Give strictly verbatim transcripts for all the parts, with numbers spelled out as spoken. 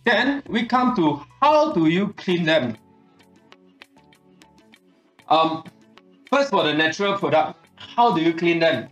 Then we come to how do you clean them. Um, first, for the natural product, how do you clean them?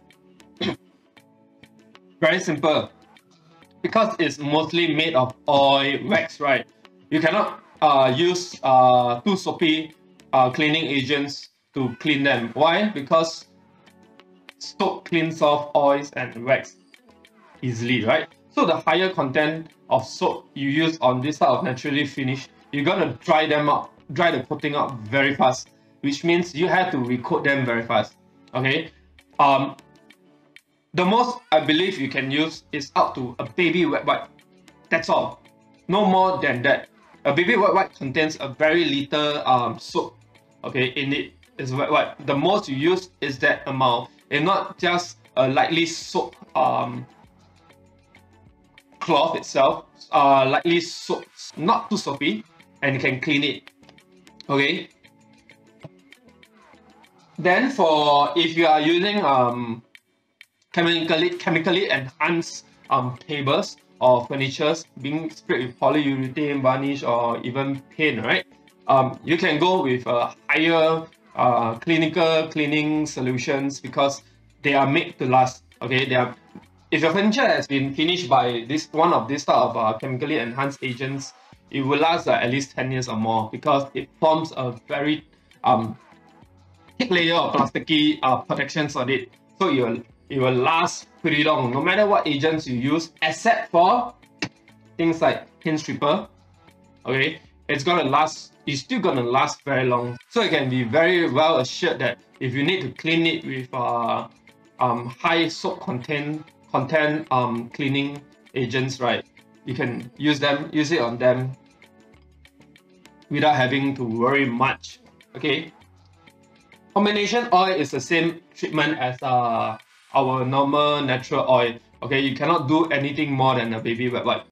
Very simple. Because it's mostly made of oil, wax, right? You cannot uh, use uh, too soapy uh, cleaning agents to clean them. Why? Because soap cleans off oils and wax easily, right? So the higher content of soap you use on this type of naturally finished, you're gonna dry them up, dry the coating up very fast, which means you have to recoat them very fast. Okay. Um, the most I believe you can use is up to a baby wet wipe. That's all. No more than that. A baby wet wipe contains a very little um, soap. Okay, in it is wet wipe. The most you use is that amount, and not just a lightly soap um, cloth itself. Uh, lightly soap, not too soapy, and you can clean it. Okay. Then for if you are using um chemically chemically enhanced um tables or furnitures being sprayed with polyurethane varnish or even paint, right? Um, you can go with a higher uh, clinical cleaning solutions because they are made to last. Okay, they are. If your furniture has been finished by this one of this type of uh, chemically enhanced agents, it will last uh, at least ten years or more because it forms a very um thick layer of plasticky uh, protections on it, so it will it will last pretty long no matter what agents you use, except for things like paint stripper. Okay, it's gonna last. It's still gonna last very long, so you can be very well assured that if you need to clean it with uh, um, high soap content content um, cleaning agents, right? You can use them, use it on them without having to worry much. Okay. Combination oil is the same treatment as uh, our normal natural oil. Okay, you cannot do anything more than a baby wet wipe.